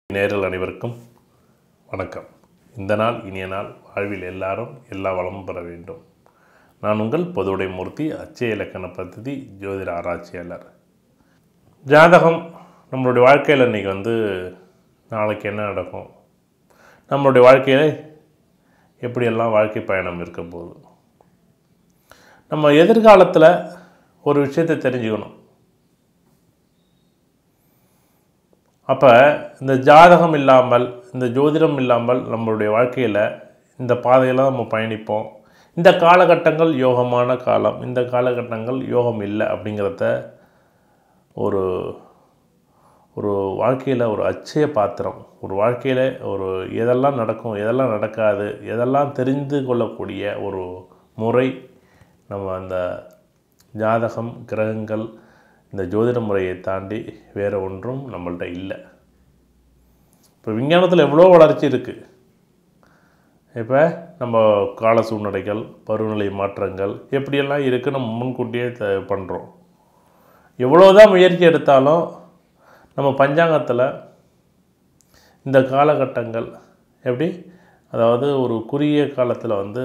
நேயர்கள் அனைவருக்கும் வணக்கம். இந்த நாள் இனிய நாள், வாழ்வில் எல்லாரும் எல்லா வளமும் பெற வேண்டும். நான் உங்கள் பொதுவுடை மூர்த்தி, அச்சய இலக்கண பദ്ധதி ஜோதிட ஆராய்ச்சியாளர். ஜாதகம் நம்மளுடைய வாழ்க்கையில் இன்றைக்கி நாளைக்கு என்ன நடக்கும், நம்மளுடைய வாழ்க்கையில் எப்படியெல்லாம் வாழ்க்கை பயணம் இருக்க போகுது, நம்ம எதிர்காலத்தில் ஒரு விஷயத்தை தெரிஞ்சுக்கணும். அப்போ இந்த ஜாதகம் இல்லாமல், இந்த ஜோதிடம் இல்லாமல் நம்மளுடைய வாழ்க்கையில் இந்த பாதையில் நம்ம பயணிப்போம். இந்த காலகட்டங்கள் யோகமான காலம், இந்த காலகட்டங்கள் யோகம் இல்லை அப்படிங்கிறத ஒரு ஒரு வாழ்க்கையில் ஒரு அச்சய பாத்திரம், ஒரு வாழ்க்கையில் ஒரு எதெல்லாம் நடக்கும், எதெல்லாம் நடக்காது, எதெல்லாம் தெரிந்து கொள்ளக்கூடிய ஒரு முறை நம்ம அந்த ஜாதகம், கிரகங்கள், இந்த ஜோதிட முறையை தாண்டி வேறு ஒன்றும் நம்மள்கிட்ட இல்லை. இப்போ விஞ்ஞானத்தில் எவ்வளோ வளர்ச்சி இருக்குது. இப்போ நம்ம கால சூழ்நிலைகள், பருவநிலை மாற்றங்கள் எப்படியெல்லாம் இருக்குது நம்ம முன்கூட்டியே பண்ணுறோம். எவ்வளோதான் முயற்சி எடுத்தாலும் நம்ம பஞ்சாங்கத்தில் இந்த காலகட்டங்கள் எப்படி, அதாவது ஒரு குறுகிய காலத்தில்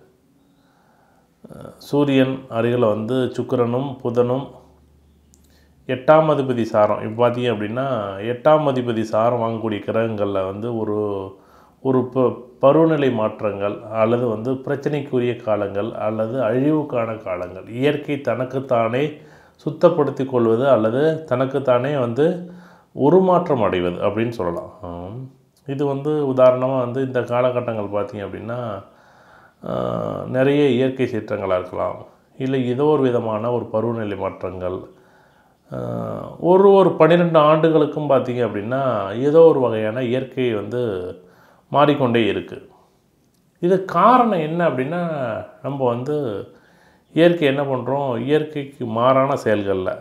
சூரியன் அருகில் சுக்கிரனும் புதனும் 8ஆம் அதிபதி சாரம், இப்போ பார்த்தீங்க அப்படின்னா 8ஆம் அதிபதி சாரம் வாங்கக்கூடிய கிரகங்களில் ஒரு பருவநிலை மாற்றங்கள் அல்லது பிரச்சனைக்குரிய காலங்கள் அல்லது அழிவுக்கான காலங்கள், இயற்கை தனக்குத்தானே சுத்தப்படுத்தி கொள்வது அல்லது தனக்குத்தானே உருமாற்றம் அடைவது அப்படின்னு சொல்லலாம். இது உதாரணமாக இந்த காலகட்டங்கள் பார்த்திங்க அப்படின்னா நிறைய இயற்கை சீற்றங்களாக இருக்கலாம், இல்லை ஏதோ ஒரு விதமான ஒரு பருவநிலை மாற்றங்கள். ஒரு 12 ஆண்டுகளுக்கும் பார்த்திங்க அப்படின்னா ஏதோ ஒரு வகையான இயற்கை மாறிக்கொண்டே இருக்குது. இது காரணம் என்ன அப்படின்னா, நம்ம இயற்கை என்ன பண்ணுறோம், இயற்கைக்கு மாறான செயல்களில்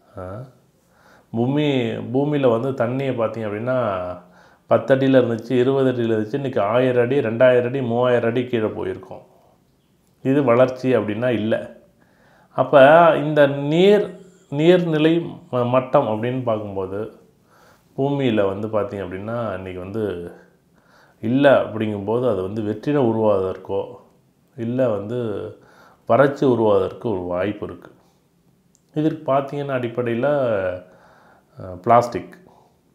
பூமியில் தண்ணியை பார்த்திங்க அப்படின்னா 10 அடியில் இருந்துச்சு, 20 அடியில் இருந்துச்சு, இன்றைக்கி 1000 அடி, 2000 அடி, 3000 அடி கீழே போயிருக்கோம். இது வளர்ச்சி அப்படின்னா இல்லை. அப்போ இந்த நீர்நிலை மட்டம் அப்படின்னு பார்க்கும்போது பூமியில் பார்த்திங்க அப்படின்னா இன்றைக்கி இல்லை அப்படிங்கும்போது அது வெற்றிலை உருவாவதற்கோ இல்லை வறட்சி உருவாவதற்கு ஒரு வாய்ப்பு இருக்குது. இதற்கு பார்த்திங்கன்னா அடிப்படையில் பிளாஸ்டிக்.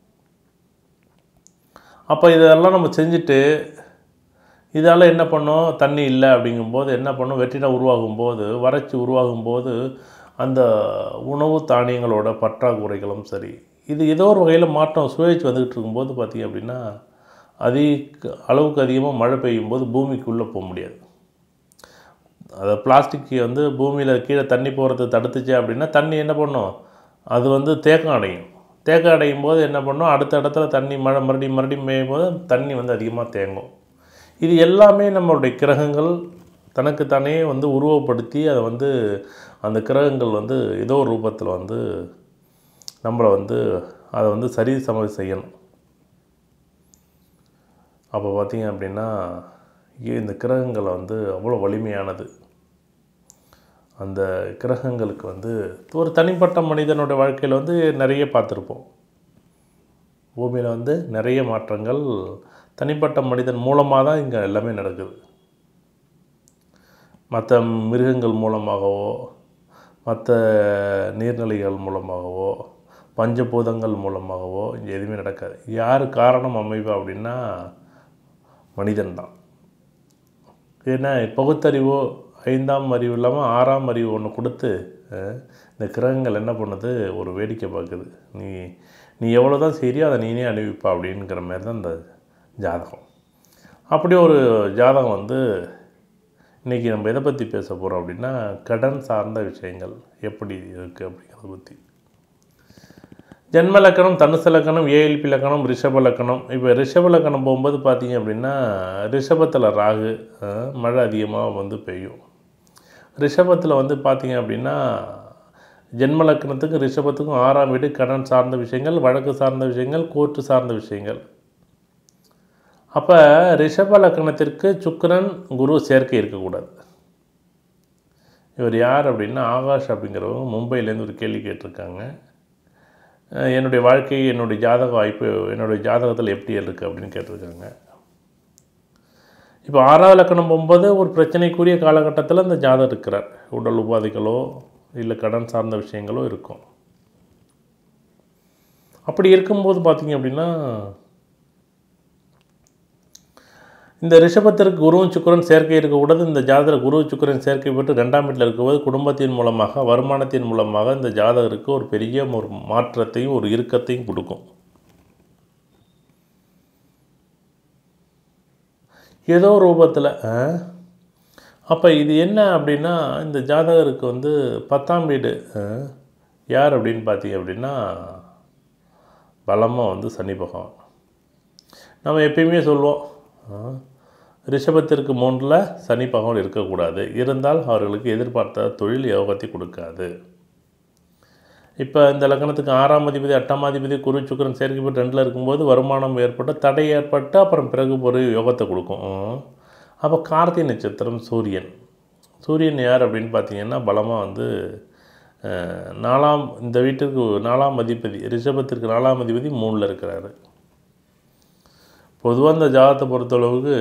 அப்போ இதெல்லாம் நம்ம செஞ்சுட்டு இதால் என்ன பண்ணோம், தண்ணி இல்லை அப்படிங்கும்போது என்ன பண்ணோம், வெற்றிலை உருவாகும்போது, வறட்சி உருவாகும்போது அந்த உணவு தானியங்களோட பற்றாக்குறைகளும் சரி, இது ஏதோ ஒரு வகையில் மாற்றம் சுழற்சி வந்துக்கிட்டு இருக்கும்போது பார்த்திங்க அப்படின்னா அளவுக்கு அதிகமாக மழை பெய்யும்போது பூமிக்குள்ளே போக முடியாது. அதை பிளாஸ்டிக்கு பூமியில் கீழே தண்ணி போகிறது தடுத்துச்சு அப்படின்னா தண்ணி என்ன பண்ணும், அது தேக்கம் அடையும். தேக்கம் அடையும் போது என்ன பண்ணும், அடுத்த இடத்துல தண்ணி மழை மறுபடியும் பெய்யும் போது தண்ணி அதிகமாக தேங்கும். இது எல்லாமே நம்மளுடைய கிரகங்கள் தனக்குத்தானே உருவப்படுத்தி அதை அந்த கிரகங்கள் ஏதோ ஒரு ரூபத்தில் நம்மளை அதை சரி சமம் செய்யணும். அப்போ பார்த்திங்க அப்படின்னா இந்த கிரகங்கள் அவ்வளோ வலிமையானது. அந்த கிரகங்களுக்கு ஒரு தனிப்பட்ட மனிதனோட வாழ்க்கையில் நிறைய பார்த்துருப்போம். பூமியில் நிறைய மாற்றங்கள் தனிப்பட்ட மனிதன் மூலமாக தான் இங்கே எல்லாமே நடக்குது. மற்ற மிருகங்கள் மூலமாகவோ, மற்ற நீர்நிலைகள் மூலமாகவோ, பஞ்சபூதங்கள் மூலமாகவோ இங்கே எதுவுமே நடக்காது. யார் காரணம் அமைப்பா அப்படின்னா மனிதன்தான். ஏன்னா பகுத்தறிவோ 5ஆம் அறிவு இல்லாமல் 6ஆம் அறிவு ஒன்று கொடுத்து இந்த கிரகங்கள் என்ன பண்ணுது, ஒரு வேடிக்கை பார்க்குது. நீ எவ்வளோ தான் சரியா அதை நீனே அணிவிப்பா அப்படிங்கிற மாதிரி தான் இந்த ஜாதகம். அப்படி ஒரு ஜாதகம் இன்றைக்கி நம்ம எதை பற்றி பேச போகிறோம் அப்படின்னா கடன் சார்ந்த விஷயங்கள் எப்படி இருக்குது அப்படிங்கிறத பற்றி. ஜென்ம லக்கணம், தனுசு லக்கணம், ஏஎல்பி லக்கணம், ரிஷப லக்கணம். இப்போ ரிஷப லக்கணம் போகும்போது பார்த்திங்க அப்படின்னா ரிஷபத்தில் ராகு, மழை அதிகமாக பெய்யும். ரிஷபத்தில் பார்த்திங்க அப்படின்னா ஜென்ம லக்கணத்துக்கும் ரிஷபத்துக்கும் 6ஆம் வீடு கடன் சார்ந்த விஷயங்கள், வழக்கு சார்ந்த விஷயங்கள், கோர்ட்டு சார்ந்த விஷயங்கள். அப்போ ரிஷப லக்கணத்திற்கு சுக்கிரன் குரு சேர்க்கை இருக்கக்கூடாது. இவர் யார் அப்படின்னா ஆகாஷ் அப்படிங்கிறவங்க மும்பையிலேருந்து ஒரு கேள்வி கேட்டிருக்காங்க. என்னுடைய வாழ்க்கை, என்னுடைய ஜாதக வாய்ப்பு, என்னுடைய ஜாதகத்தில் எப்படி இருக்குது அப்படின்னு கேட்டிருக்காங்க. இப்போ 6வது லக்கணம் போகும்போது ஒரு பிரச்சனைக்குரிய காலகட்டத்தில் அந்த ஜாதகம் இருக்கிறார். உடல் உபாதைகளோ இல்லை கடன் சார்ந்த விஷயங்களோ இருக்கும். அப்படி இருக்கும்போது பார்த்திங்க அப்படின்னா, இந்த ரிஷபத்திற்கு குருவும் சுக்கிரன் சேர்க்கை இருக்கக்கூடாது. இந்த ஜாதகர் குரு சுக்கிரன் சேர்க்கை பெற்று 2ஆம் வீட்டில் இருக்கும்போது குடும்பத்தின் மூலமாக, வருமானத்தின் மூலமாக இந்த ஜாதகருக்கு ஒரு பெரிய ஒரு மாற்றத்தையும் ஒரு இறுக்கத்தையும் கொடுக்கும். ஏதோ ரூபத்தில். அப்போ இது என்ன அப்படின்னா, இந்த ஜாதகருக்கு வந்து 10ஆம் வீடு யார் அப்படின்னு பார்த்தீங்க அப்படின்னா, பலமாக வந்து சனி பகவான். நம்ம எப்பயுமே சொல்லுவோம், ரிஷபத்திற்கு 3ல் சனி பகவான் இருக்கக்கூடாது, இருந்தால் அவர்களுக்கு எதிர்பார்த்த தொழில் யோகத்தை கொடுக்காது. இப்போ இந்த லக்னத்துக்கு 6ஆம் அதிபதி 8ஆம் அதிபதி குரு சுக்கிரன் சேர்க்கை பெற்று 2ல் இருக்கும்போது வருமானம் ஏற்பட்டு தடை ஏற்பட்டு அப்புறம் பிறகு ஒரு யோகத்தை கொடுக்கும். அப்போ கார்த்திகை நட்சத்திரம் சூரியன் யார் அப்படின்னு பார்த்தீங்கன்னா, பலமாக வந்து 4ஆம் இந்த வீட்டுக்கு 4ஆம் அதிபதி, ரிஷபத்திற்கு 4ஆம் அதிபதி 3ல் இருக்கிறாரு. பொதுவாக இந்த ஜாதகத்தை பொறுத்தளவுக்கு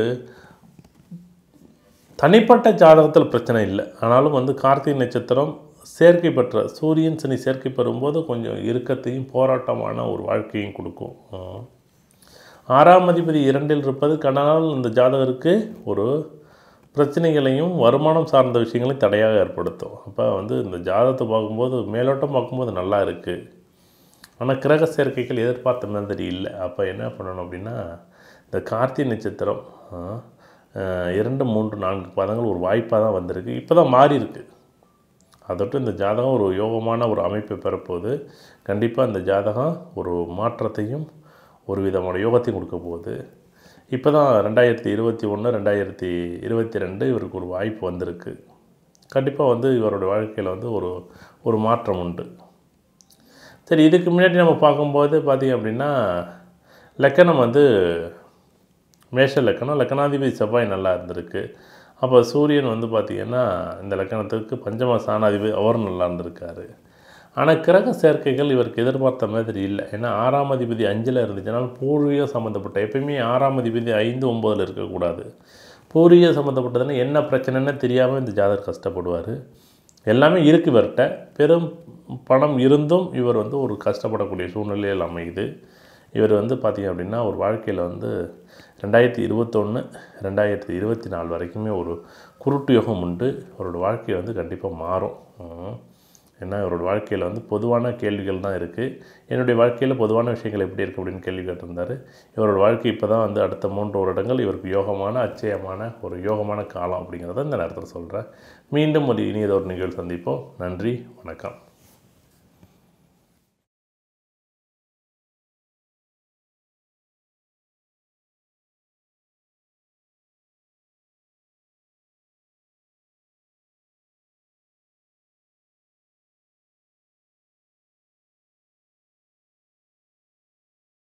தனிப்பட்ட ஜாதகத்தில் பிரச்சனை இல்லை. ஆனாலும் வந்து கார்த்திகை நட்சத்திரம் சேர்க்கை பெற்ற சூரியன் சனி சேர்க்கை பெறும்போது கொஞ்சம் இறுக்கத்தையும் போராட்டமான ஒரு வாழ்க்கையும் கொடுக்கும். 6ஆம் அதிபதி 2ல் இருப்பது கனால் இந்த ஜாதகருக்கு ஒரு பிரச்சனைகளையும் வருமானம் சார்ந்த விஷயங்களையும் தடையாக ஏற்படுத்தும். அப்போ வந்து இந்த ஜாதகத்தை பார்க்கும்போது மேலோட்டம் பார்க்கும்போது நல்லா இருக்குது, ஆனால் கிரக சேர்க்கைகள் எதிர்பார்த்த மாதிரி இல்லை. அப்போ என்ன பண்ணணும் அப்படின்னா, இந்த கார்த்திகை நட்சத்திரம் 2, 3, 4 பாதங்கள் ஒரு வாய்ப்பாக தான் வந்திருக்கு. இப்போ தான் மாறி இருக்குது. அதோட்டு இந்த ஜாதகம் ஒரு யோகமான ஒரு அமைப்பை பெறப்போகுது. கண்டிப்பாக இந்த ஜாதகம் ஒரு மாற்றத்தையும் ஒரு விதமான யோகத்தையும் கொடுக்க போகுது. இப்போ தான் 2021, 2022 இவருக்கு ஒரு வாய்ப்பு வந்திருக்கு. கண்டிப்பாக வந்து இவருடைய வாழ்க்கையில் வந்து ஒரு மாற்றம் உண்டு. சரி, இதுக்கு முன்னாடி நம்ம பார்க்கும்போது பார்த்திங்க அப்படின்னா, லக்கணம் வந்து மேஷ லக்கணம், லக்கணாதிபதி செவ்வாய் நல்லா இருந்திருக்கு. அப்போ சூரியன் வந்து பார்த்திங்கன்னா இந்த லக்கணத்துக்கு பஞ்சம ஸ்தானாதிபதி அவரும் நல்லா இருந்திருக்காரு. ஆனால் கிரக சேர்க்கைகள் இவருக்கு எதிர்பார்த்த மாதிரி இல்லை. ஏன்னா 6ஆம் அதிபதி 5ல் இருந்துச்சுனால பூர்வீகம் சம்மந்தப்பட்ட, எப்பயுமே 6ஆம் அதிபதி 5, 9ல் இருக்கக்கூடாது. பூர்வீகம் சம்மந்தப்பட்டதுன்னா என்ன பிரச்சனைன்னு தெரியாமல் இந்த ஜாதகர் கஷ்டப்படுவார். எல்லாமே இருக்குது இவர்கிட்ட, பெரும் பணம் இருந்தும் இவர் வந்து ஒரு கஷ்டப்படக்கூடிய சூழ்நிலையில் அமையுது. இவர் வந்து பார்த்திங்க அப்படின்னா ஒரு வாழ்க்கையில் வந்து 2021, 2024 வரைக்குமே ஒரு குருட்டு யோகம் உண்டு. அவரோட வாழ்க்கை வந்து கண்டிப்பாக மாறும். ஏன்னா இவரோட வாழ்க்கையில் வந்து பொதுவான கேள்விகள் தான் இருக்குது. என்னுடைய வாழ்க்கையில் பொதுவான விஷயங்கள் எப்படி இருக்குது அப்படின்னு கேள்வி கேட்டிருந்தார். இவரோட வாழ்க்கை இப்போ தான் வந்து அடுத்த 3 வருடங்கள் இவருக்கு யோகமான அச்சயமான ஒரு யோகமான காலம் அப்படிங்கிறத இந்த நேரத்தில் சொல்கிறேன். மீண்டும் ஒரு இனியதொரு நிகழ்வு சந்திப்போம். நன்றி, வணக்கம்.